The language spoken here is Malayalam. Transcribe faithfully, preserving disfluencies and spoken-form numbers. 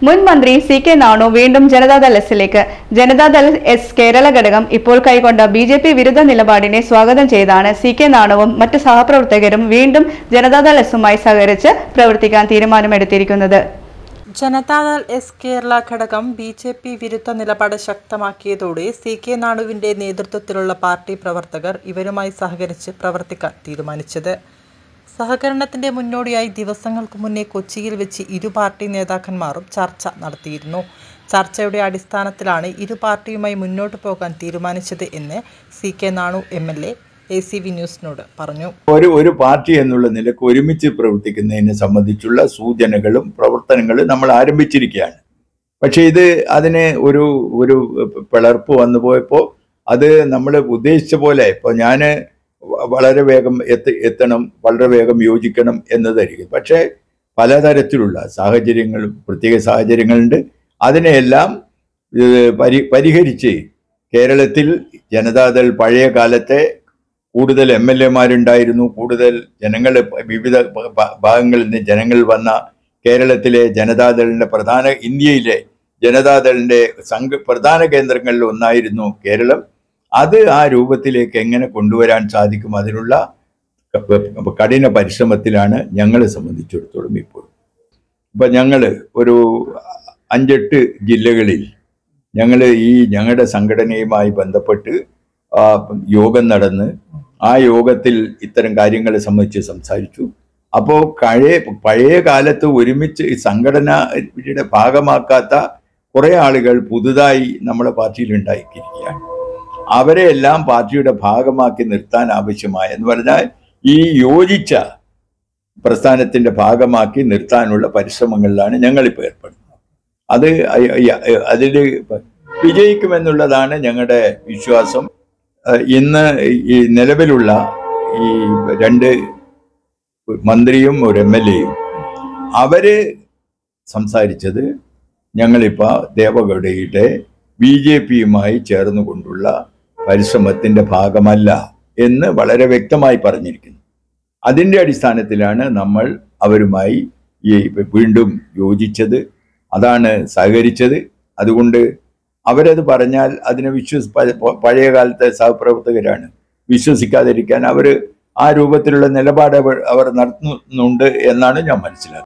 മുൻ മന്ത്രി സി കെ നാണു വീണ്ടും ജനതാദൾ എസിലേക്ക്. ജനതാദൾ എസ് കേരള ഘടകം ഇപ്പോൾ കൈക്കൊണ്ട ബി ജെ പി വിരുദ്ധ നിലപാടിനെ സ്വാഗതം ചെയ്താണ് സി കെ നാണുവും മറ്റ് സഹപ്രവർത്തകരും വീണ്ടും ജനതാദൾ എസുമായി സഹകരിച്ച് പ്രവർത്തിക്കാൻ തീരുമാനമെടുത്തിരിക്കുന്നത്. ജനതാദൾ എസ് കേരള ഘടകം ബി ജെ പി വിരുദ്ധ നിലപാട് ശക്തമാക്കിയതോടെ സി കെ നാണുവിന്റെ നേതൃത്വത്തിലുള്ള പാർട്ടി പ്രവർത്തകർ ഇവരുമായി സഹകരിച്ച് പ്രവർത്തിക്കാൻ തീരുമാനിച്ചത്. സഹകരണത്തിന്റെ മുന്നോടിയായി ദിവസങ്ങൾക്ക് മുന്നേ കൊച്ചിയിൽ വെച്ച് ഇരു പാർട്ടി നേതാക്കന്മാരും ചർച്ച നടത്തിയിരുന്നു. ചർച്ചയുടെ അടിസ്ഥാനത്തിലാണ് ഇരു പാർട്ടിയുമായി മുന്നോട്ട് പോകാൻ തീരുമാനിച്ചത് എന്ന് C K Nanu M L A A C V ന്യൂസിനോട് പറഞ്ഞു. ഒരു ഒരു പാർട്ടി എന്നുള്ള നിലക്ക് ഒരുമിച്ച് പ്രവർത്തിക്കുന്നതിനെ സംബന്ധിച്ചുള്ള സൂചനകളും പ്രവർത്തനങ്ങളും നമ്മൾ ആരംഭിച്ചിരിക്കുകയാണ്. പക്ഷേ ഇത് അതിന് ഒരു ഒരു പിളർപ്പ് വന്നു പോയപ്പോൾ അത് നമ്മൾ ഉദ്ദേശിച്ച പോലെ ഇപ്പോൾ ഞാൻ വളരെ വേഗം എത്തി എത്തണം വളരെ വേഗം യോജിക്കണം എന്നതായിരിക്കും. പക്ഷേ പലതരത്തിലുള്ള സാഹചര്യങ്ങളും പ്രത്യേക സാഹചര്യങ്ങളുണ്ട്. അതിനെയെല്ലാം പരി പരിഹരിച്ച് കേരളത്തിൽ ജനതാദൾ പഴയ കാലത്തെ കൂടുതൽ എം എൽ എമാരുണ്ടായിരുന്നു, കൂടുതൽ ജനങ്ങൾ വിവിധ ഭാഗങ്ങളിൽ നിന്ന് ജനങ്ങൾ വന്ന കേരളത്തിലെ ജനതാദളിൻ്റെ പ്രധാന ഇന്ത്യയിലെ ജനതാദളിൻ്റെ സംഘ പ്രധാന കേന്ദ്രങ്ങളിൽ ഒന്നായിരുന്നു കേരളം. അത് ആ രൂപത്തിലേക്ക് എങ്ങനെ കൊണ്ടുവരാൻ സാധിക്കും, അതിനുള്ള കഠിന പരിശ്രമത്തിലാണ് ഞങ്ങളെ സംബന്ധിച്ചിടത്തോളം ഇപ്പോൾ. ഇപ്പം ഞങ്ങൾ ഒരു അഞ്ചെട്ട് ജില്ലകളിൽ ഞങ്ങൾ ഈ ഞങ്ങളുടെ സംഘടനയുമായി ബന്ധപ്പെട്ട് യോഗം നടന്ന് ആ യോഗത്തിൽ ഇത്തരം കാര്യങ്ങളെ സംബന്ധിച്ച് സംസാരിച്ചു. അപ്പോൾ പഴയ പഴയ കാലത്ത് ഒരുമിച്ച് ഈ സംഘടനയുടെ ഭാഗമാക്കാത്ത കുറേ ആളുകൾ പുതുതായി നമ്മുടെ പാർട്ടിയിൽ ഉണ്ടാക്കിയിരിക്കുകയാണ്. അവരെ എല്ലാം പാർട്ടിയുടെ ഭാഗമാക്കി നിർത്താൻ ആവശ്യമായ എന്ന് പറഞ്ഞാൽ ഈ യോജിച്ച പ്രസ്ഥാനത്തിൻ്റെ ഭാഗമാക്കി നിർത്താനുള്ള പരിശ്രമങ്ങളിലാണ് ഞങ്ങളിപ്പോൾ ഏർപ്പെടുന്നത്. അത് അതിൽ വിജയിക്കുമെന്നുള്ളതാണ് ഞങ്ങളുടെ വിശ്വാസം. ഇന്ന് ഈ നിലവിലുള്ള ഈ രണ്ട് മന്ത്രിയും ഒരു എം എൽ എയും അവര് സംസാരിച്ചത് ഞങ്ങളിപ്പോൾ ദേവഗൗഡയുടെ ബി ജെ പിയുമായി ചേർന്നുകൊണ്ടുള്ള പരിശ്രമത്തിൻ്റെ ഭാഗമല്ല എന്ന് വളരെ വ്യക്തമായി പറഞ്ഞിരിക്കുന്നു. അതിൻ്റെ അടിസ്ഥാനത്തിലാണ് നമ്മൾ അവരുമായി ഈ വീണ്ടും യോജിച്ചത്, അതാണ് സഹകരിച്ചത്. അതുകൊണ്ട് അവരത് പറഞ്ഞാൽ അതിനെ വിശ്വസി പഴയ കാലത്തെ സഹപ്രവർത്തകരാണ്, വിശ്വസിക്കാതിരിക്കാൻ അവർ ആ രൂപത്തിലുള്ള നിലപാട് അവർ നടത്തുന്നുണ്ട് എന്നാണ് ഞാൻ മനസ്സിലാക്കുന്നത്.